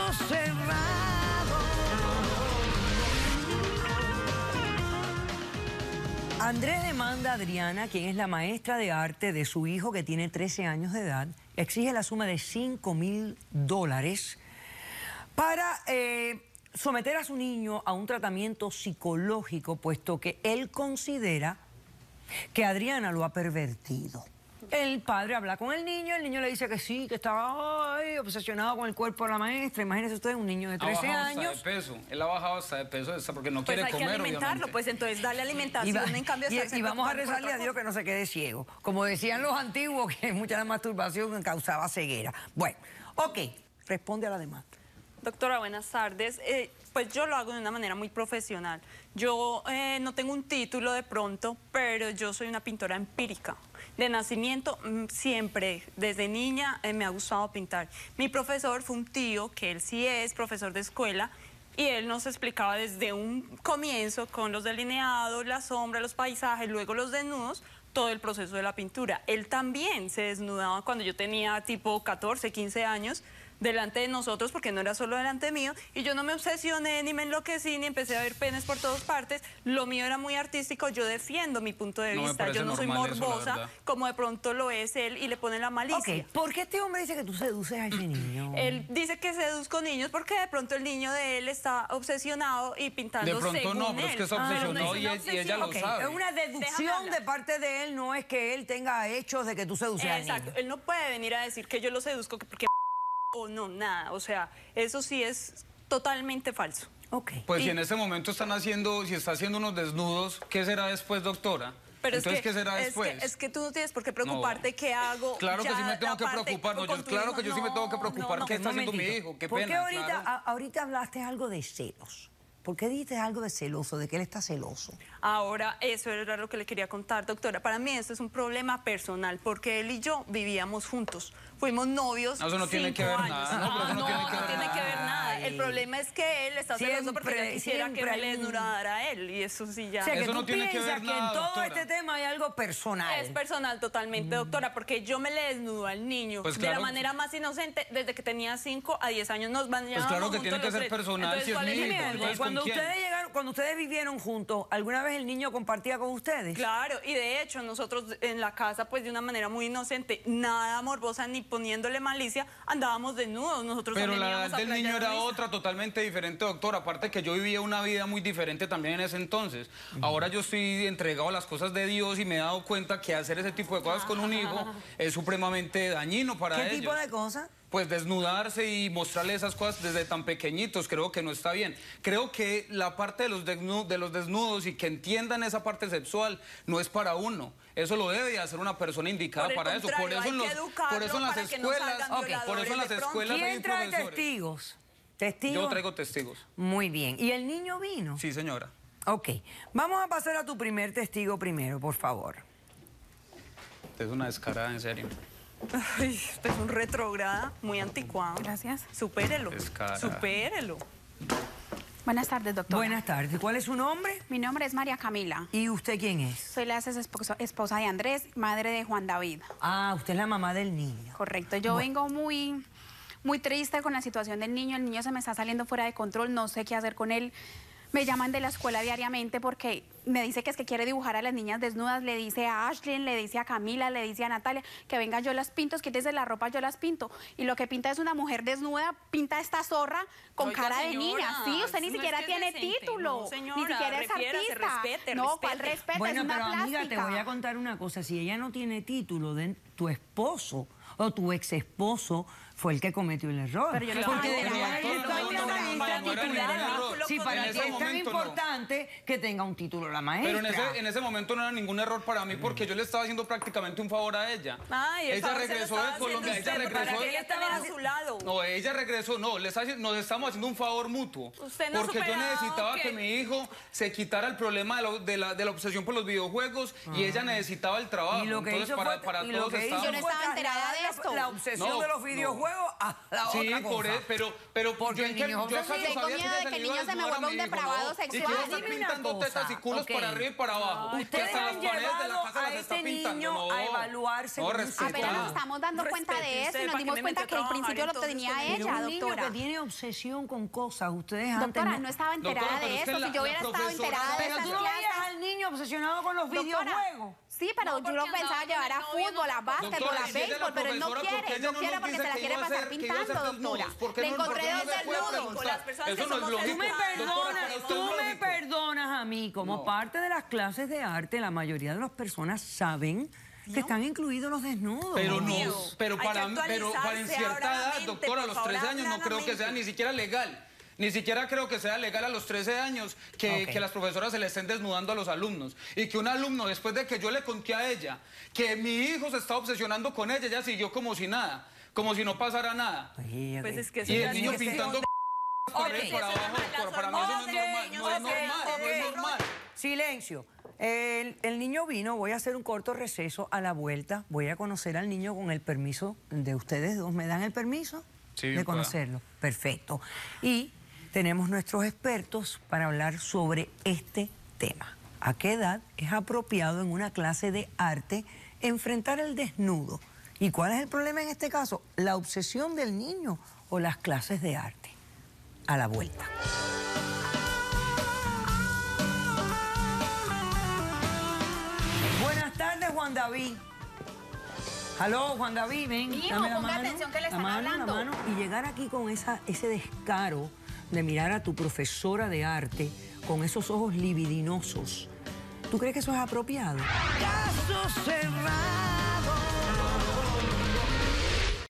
ojos cerrados. Andrés demanda a Adriana, quien es la maestra de arte de su hijo que tiene 13 años de edad, exige la suma de $5.000 para someter a su niño a un tratamiento psicológico, puesto que él considera que Adriana lo ha pervertido. El padre habla con el niño le dice que sí, que estaba obsesionado con el cuerpo de la maestra. Imagínese usted, un niño de 13 años. Hasta de peso. Él ha bajado hasta de peso porque no quiere comer, Pues hay que alimentarlo, obviamente. pues entonces darle alimentación en cambio de y vamos a rezarle a Dios que no se quede ciego. Como decían los antiguos, que mucha de la masturbación causaba ceguera. Bueno, ok, responde a la demanda. Doctora, buenas tardes. Pues yo lo hago de una manera muy profesional. Yo no tengo un título de pronto, pero yo soy una pintora empírica. De nacimiento, siempre, desde niña, me ha gustado pintar. Mi profesor fue un tío, que él sí es profesor de escuela, y él nos explicaba desde un comienzo, con los delineados, la sombra, los paisajes, luego los desnudos, todo el proceso de la pintura. Él también se desnudaba cuando yo tenía tipo 14, 15 años, delante de nosotros, porque no era solo delante mío, y yo no me obsesioné, ni me enloquecí, ni empecé a ver penes por todas partes. Lo mío era muy artístico, yo defiendo mi punto de vista, yo no soy morbosa, como de pronto lo es él, y le pone la malicia. Ok, ¿por qué este hombre dice que tú seduces a ese niño? Él dice que seduzco niños porque de pronto el niño de él está obsesionado y pintando según él. De pronto no, pero es que está obsesionado y ella lo sabe. Es una deducción de parte de él, no es que él tenga hechos de que tú seduces al niño. Exacto, él no puede venir a decir que yo lo seduzco porque o no, nada, o sea, eso sí es totalmente falso. Okay. Pues si en este momento están haciendo, si está haciendo unos desnudos, ¿qué será después, doctora? Pero entonces, ¿qué será después? Es que tú no tienes por qué preocuparte qué hago. Claro que sí me tengo que preocupar, claro que yo sí me tengo que preocupar qué está haciendo mi hijo, qué pena. ¿Por qué ahorita hablaste algo de celos? ¿Por qué dijiste algo de celoso, de que él está celoso? Ahora, eso era lo que le quería contar, doctora. Para mí esto es un problema personal, porque él y yo vivíamos juntos. Fuimos novios 5 años. Eso no tiene que ver nada. No tiene que ver nada. El problema es que él está celoso porque él quisiera que me le desnudara a él. Y eso sí ya... O sea, que eso no tiene que ver que nada, en todo doctora. este tema hay algo personal. Es personal totalmente, doctora, porque yo me le desnudo al niño pues de la manera más inocente desde que tenía 5 a 10 años. Nos bañábamos pues claro que juntos tiene que los ser tres. personal. Entonces, Si es ¿cuál mi el hijo, problema? entonces, Cuando ustedes vivieron juntos, ¿alguna vez el niño compartía con ustedes? Claro, y de hecho nosotros en la casa, pues de una manera muy inocente, nada morbosa ni poniéndole malicia, andábamos desnudos. Nosotros pero también la íbamos edad a del Playa niño era Nudista. otra, totalmente diferente, doctor. Aparte que yo vivía una vida muy diferente también en ese entonces. Ahora yo estoy entregado a las cosas de Dios y me he dado cuenta que hacer ese tipo de cosas con un hijo es supremamente dañino para ellos. ¿Qué tipo de cosas? Pues desnudarse y mostrarle esas cosas desde tan pequeñitos, creo que no está bien. Creo que la parte de los desnudos y que entiendan esa parte sexual no es para uno. Eso lo debe hacer una persona indicada para eso. Por eso en las escuelas, por eso en las escuelas hay ¿Quién trae profesores. testigos? ¿Testigos? Yo traigo testigos. Muy bien. ¿Y el niño vino? Sí, señora. Ok. Vamos a pasar a tu primer testigo primero, por favor. Es una descarada, en serio. Ay, usted es un retrógrada, muy anticuado. Gracias. Supérelo, Descarada. supérelo. Buenas tardes, doctora. Buenas tardes. ¿Cuál es su nombre? Mi nombre es María Camila. ¿Y usted quién es? Soy la esposa de Andrés, madre de Juan David. Ah, usted es la mamá del niño. Correcto. Yo vengo muy triste con la situación del niño. El niño se me está saliendo fuera de control. No sé qué hacer con él. Me llaman de la escuela diariamente porque me dice que es que quiere dibujar a las niñas desnudas. Le dice a Ashley, le dice a Camila, le dice a Natalia que venga, yo las pinto, quítese la ropa, yo las pinto. Y lo que pinta es una mujer desnuda, pinta esta zorra con Oiga, cara de señora, niña. Sí, usted ni no siquiera es que es tiene decente. título. No, señora, ni siquiera es refiérase, artista. respete, no, respete. ¿cuál respete? Bueno, es una pero amiga, te plástica. voy a contar una cosa. Si ella no tiene título, tu esposo o tu ex esposo fue el que cometió el error. Pero yo no Porque estaba debería haber enterada. una maestra No era ningún titulada. error. Sí, para En ti ese es tan momento no. importante que tenga un título la maestra. Pero en ese momento no era ningún error para mí porque yo le estaba haciendo prácticamente un favor a ella. Ay, Ella regresó de Colombia, ella regresó. Para que ella estaba a su lado. No, ella regresó, no, nos estamos haciendo un favor mutuo. Usted no ha porque yo superado necesitaba que que mi hijo se quitara el problema de la obsesión por los videojuegos y ella necesitaba el trabajo. Y lo que Entonces, hizo para fue, y lo todos que hizo estábamos... Yo no fue estaba enterada de trasladar esto. la obsesión No, de los no. videojuegos a la Sí, otra cosa. pero Porque yo, el niño yo acaso joven- Tengo sabía miedo de que el se le niño iba a se me desnudar a vuelva un mi hijo, depravado ¿no? sexual. Y quiero estar Dime una pintando cosa, tetas y culos ok. para arriba y para abajo. Que Ustedes hasta las han paredes de la llevado casa a las está este pintando. niño No. a evaluarse No, con un respeta. Apenas nos estamos dando cuenta de Respete eso y usted, nos ¿para qué dimos me cuenta metió que al a trabajar principio lo entonces tenía con Pero ella, un niño doctora. que tiene obsesión con cosas, ustedes han Doctora, tenido... no estaba enterada Doctora, pero de es que eso. Si yo hubiera estado profesora- enterada de Pero esas tú no veías clases... al niño obsesionado con los videojuegos. Sí, pero No, yo porque lo andaba pensaba con llevar el a novio, fútbol, a básquetbol, Doctora, a si ella es la béisbol, pero él no profesora, ¿por qué quiere. ella No no quiere nos porque dice se la que quiere iba a pasar hacer- que iba a hacer pintando, desnudos? doctora. ¿Por qué Le no- encontré por qué no dos se puede desnudos. preguntar? Las personas Eso que no es somos lógico. Tú me educadas. perdonas, Doctora, tú pero me esto es lógico. perdonas a mí. Como No. parte de las clases de arte, la mayoría de las personas saben que están incluidos los desnudos. Pero no, Mío. pero Hay que para actualizarse en cierta ahora edad, la mente, doctora, a por los favor, 13 años no habla creo la que sea mente. ni siquiera legal. Ni siquiera creo que sea legal a los 13 años que, Ok. que las profesoras se le estén desnudando a los alumnos. Y que un alumno, después de que yo le conté a ella que mi hijo se estaba obsesionando con ella, ella siguió como si nada, como si no pasara nada. Oye, Pues ok. es que eso Y ya el niño es cuestión pintando de- para Ok. arriba y para abajo, para mí eso no es normal, no es normal, no es normal. Silencio. El niño vino, voy a hacer un corto receso. A la vuelta voy a conocer al niño con el permiso de ustedes dos. ¿Me dan el permiso Sí, de bien pueda. conocerlo? Perfecto. Y tenemos nuestros expertos para hablar sobre este tema. ¿A qué edad es apropiado en una clase de arte enfrentar el desnudo? ¿Y cuál es el problema en este caso? ¿La obsesión del niño o las clases de arte? A la vuelta. Buenas tardes, Juan David. Aló, Juan David, ven. Hijo, dame la ponga mano, atención que le la están mano, hablando. la mano. Y llegar aquí con ese descaro de mirar a tu profesora de arte con esos ojos libidinosos. ¿Tú crees que eso es apropiado? Caso cerrado.